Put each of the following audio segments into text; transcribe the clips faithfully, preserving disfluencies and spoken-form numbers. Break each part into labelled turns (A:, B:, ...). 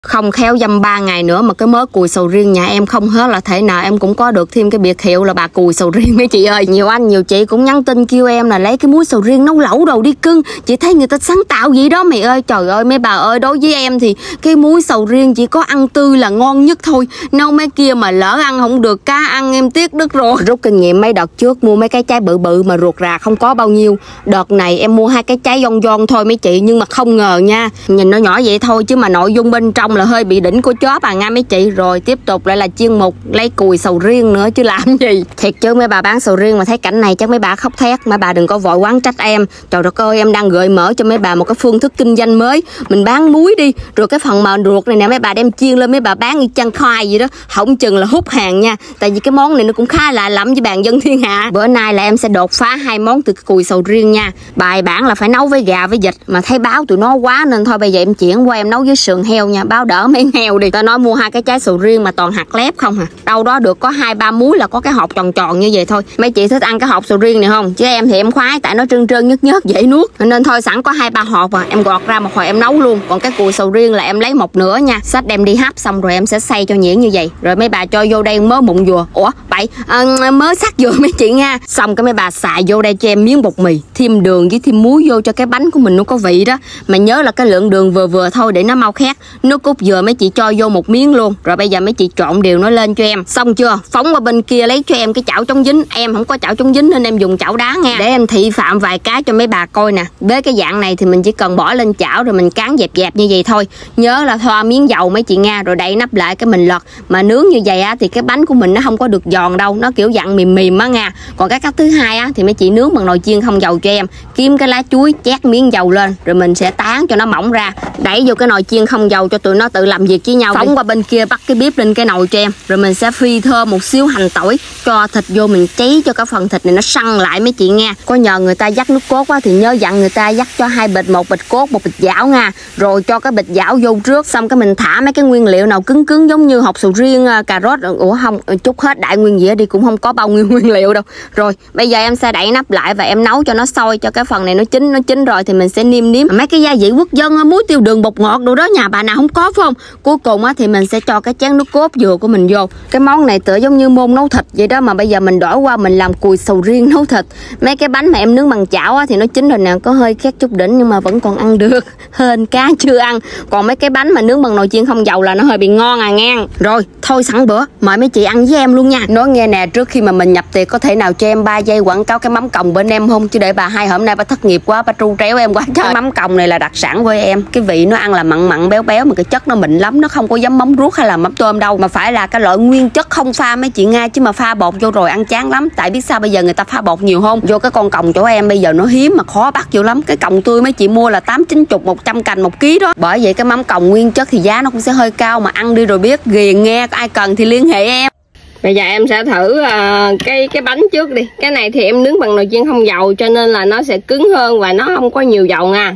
A: Không khéo dăm ba ngày nữa mà cái mớ cùi sầu riêng nhà em không hết là thể nào em cũng có được thêm cái biệt hiệu là bà cùi sầu riêng mấy chị ơi. Nhiều anh nhiều chị cũng nhắn tin kêu em là lấy cái muối sầu riêng nấu lẩu đồ đi cưng. Chị thấy người ta sáng tạo gì đó mày ơi. Trời ơi mấy bà ơi, đối với em thì cái muối sầu riêng chỉ có ăn tươi là ngon nhất thôi. Nấu mấy kia mà lỡ ăn không được cá ăn em tiếc đứt rồi. Rút kinh nghiệm mấy đợt trước mua mấy cái trái bự bự mà ruột rà không có bao nhiêu. Đợt này em mua hai cái trái giòn giòn thôi mấy chị, nhưng mà không ngờ nha, nhìn nó nhỏ vậy thôi chứ mà nội dung bên trong là hơi bị đỉnh của chó bà nha mấy chị. Rồi tiếp tục lại là chuyên mục lấy cùi sầu riêng nữa chứ làm gì. Thiệt chứ mấy bà bán sầu riêng mà thấy cảnh này chắc mấy bà khóc thét. Mấy bà đừng có vội quán trách em. Trời đất ơi, em đang gợi mở cho mấy bà một cái phương thức kinh doanh mới. Mình bán muối đi, rồi cái phần mà ruột này nè mấy bà đem chiên lên mấy bà bán như chăn khoai gì đó, không chừng là hút hàng nha. Tại vì cái món này nó cũng khá lạ lẫm với bàn dân thiên hạ. Bữa nay là em sẽ đột phá hai món từ cùi sầu riêng nha. Bài bản là phải nấu với gà với vịt, mà thấy báo tụi nó quá nên thôi bây giờ em chuyển qua em nấu với sườn heo nha. Báo đỡ mấy heo đi. Ta nói mua hai cái trái sầu riêng mà toàn hạt lép không à. Đâu đó được có hai ba múi là có cái hột tròn tròn như vậy thôi. Mấy chị thích ăn cái hột sầu riêng này không? Chứ em thì em khoái tại nó trơn trơn nhớt nhớt dễ nuốt. Nên thôi sẵn có hai ba hột à, em gọt ra một hồi em nấu luôn. Còn cái cùi sầu riêng là em lấy một nửa nha. Xách đem đi hấp xong rồi em sẽ xay cho nhuyễn như vậy. Rồi mấy bà cho vô đây mớ mụn dừa. Ủa bậy à, mớ sắc dừa mấy chị nha. Xong cái mấy bà xài vô đây cho em miếng bột mì, thêm đường với thêm muối vô cho cái bánh của mình nó có vị đó. Mà nhớ là cái lượng đường vừa vừa thôi để nó mau khét. Nước cốt dừa mấy chị cho vô một miếng luôn. Rồi bây giờ mấy chị trộn đều nó lên cho em. Xong chưa? Phóng qua bên kia lấy cho em cái chảo chống dính. Em không có chảo chống dính nên em dùng chảo đá nha. Để em thị phạm vài cái cho mấy bà coi nè. Với cái dạng này thì mình chỉ cần bỏ lên chảo rồi mình cán dẹp dẹp như vậy thôi. Nhớ là thoa miếng dầu mấy chị nha. Rồi đậy nắp lại cái mình lật. Mà nướng như vậy á thì cái bánh của mình nó không có được giòn đâu. Nó kiểu dạng mềm mềm á nha. Còn cái cách thứ hai á thì mấy chị nướng bằng nồi chiên không dầu cho em. Kiếm cái lá chuối chét miếng dầu lên. Rồi mình sẽ tán cho nó mỏng ra. Đẩy vô cái nồi chiên không dầu cho tụi nó tự làm việc với nhau. Phóng qua bên kia bắt cái bếp lên cái nồi cho em. Rồi mình sẽ phi thơm một xíu hành tỏi, cho thịt vô mình cháy cho cái phần thịt này nó săn lại mấy chị nha. Có nhờ người ta dắt nước cốt á thì nhớ dặn người ta dắt cho hai bịch, một bịch cốt một bịch giảo nha. Rồi cho cái bịch giảo vô trước, xong cái mình thả mấy cái nguyên liệu nào cứng cứng giống như hột sầu riêng, cà rốt. Ủa không, chút hết đại nguyên dĩa đi cũng không có bao nhiêu nguyên liệu đâu. Rồi bây giờ em sẽ đậy nắp lại và em nấu cho nó sôi, cho cái phần này nó chín. Nó chín rồi thì mình sẽ nêm nếm mấy cái gia vị quốc dân, muối tiêu đường bột ngọt đồ đó nhà bà nào không có phải không. Cuối cùng á thì mình sẽ cho cái chén nước cốt dừa của mình vô. Cái món này tựa giống như môn nấu thịt vậy đó, mà bây giờ mình đổi qua mình làm cùi sầu riêng nấu thịt. Mấy cái bánh mà em nướng bằng chảo á thì nó chín rồi nè, có hơi khét chút đỉnh nhưng mà vẫn còn ăn được, hên cá chưa ăn. Còn mấy cái bánh mà nướng bằng nồi chiên không dầu là nó hơi bị ngon à ngang. Rồi thôi sẵn bữa mời mấy chị ăn với em luôn nha. Nói nghe nè, trước khi mà mình nhập tiệc có thể nào cho em ba giây quảng cáo cái mắm còng bên em không? Chứ để bà hai hôm nay bà thất nghiệp quá, bà tru tréo em quá trời. Cái mắm còng này là đặc sản của em. Cái vị nó ăn là mặn mặn béo béo mà cái chất nó mịn lắm, nó không có giống mắm ruốc hay là mắm tôm đâu, mà phải là cái loại nguyên chất không pha mấy chị nga. Chứ mà pha bột vô rồi ăn chán lắm. Tại biết sao bây giờ người ta pha bột nhiều không? Vô cái con còng chỗ em bây giờ nó hiếm mà khó bắt vô lắm. Cái còng tươi mấy chị mua là tám chín chục một trăm cành một ký đó. Bởi vậy cái mắm còng nguyên chất thì giá nó cũng sẽ hơi cao, mà ăn đi rồi biết ghiền nghe. Ai cần thì liên hệ em. Bây giờ em sẽ thử uh, cái cái bánh trước đi. Cái này thì em nướng bằng nồi chiên không dầu cho nên là nó sẽ cứng hơn và nó không có nhiều dầu nha.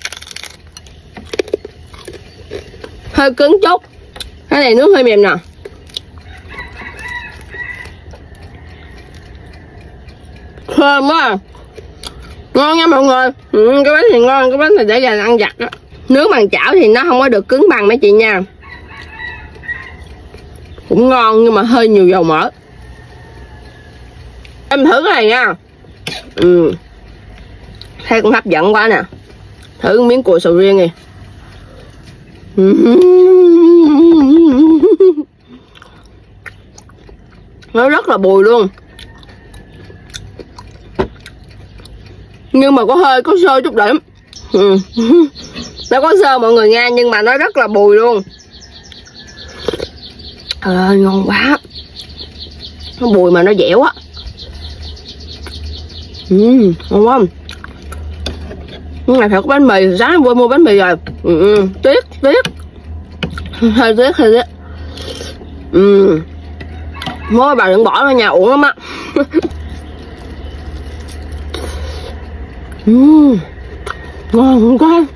A: Hơi cứng chút. Cái này nướng hơi mềm nè. Thơm quá à. Ngon nha mọi người. Ừ, cái bánh thì ngon, cái bánh thì để dành ăn giặt đó. Nướng bằng chảo thì nó không có được cứng bằng mấy chị nha. Cũng ngon nhưng mà hơi nhiều dầu mỡ. Em thử cái này nha. Ừ. Thấy cũng hấp dẫn quá nè. Thử miếng cùi sầu riêng đi. Nó rất là bùi luôn. Nhưng mà có hơi có sơ chút đỉnh. Ừ. Nó có sơ mọi người nha, nhưng mà nó rất là bùi luôn. Trời ơi ngon quá. Nó bùi mà nó dẻo á. Ừ, ngon không? Cái này phải có bánh mì. Sáng em quên mua bánh mì rồi. Ừ, ừ. Tiếc, tiếc. Hơi tiếc, hơi tiếc. Ừ. Mỗi bà đừng bỏ ra nhà uổng lắm á. Ừ. Ngon quá.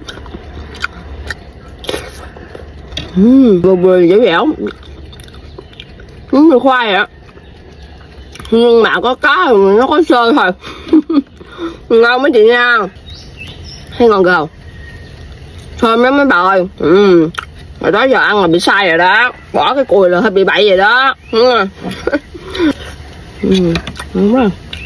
A: Ừ. Bùi bùi dẻo dẻo. Đúng như khoai ạ. Nhưng mà có cá nó có sơ thôi. Ngon mấy chị nha. Thấy ngon gầu. Thơm lắm mấy bà ơi. Ừ.
B: Rồi đó giờ ăn là bị sai rồi đó. Bỏ cái cùi là hơi bị bậy rồi đó. Ừ. Ừ. Đúng rồi.